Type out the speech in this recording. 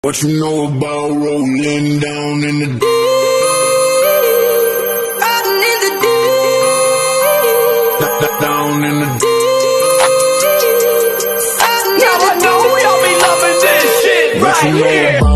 What you know about rolling down in the deep? Rolling in the deep. Down in the deep. Now I know y'all be loving this shit right here.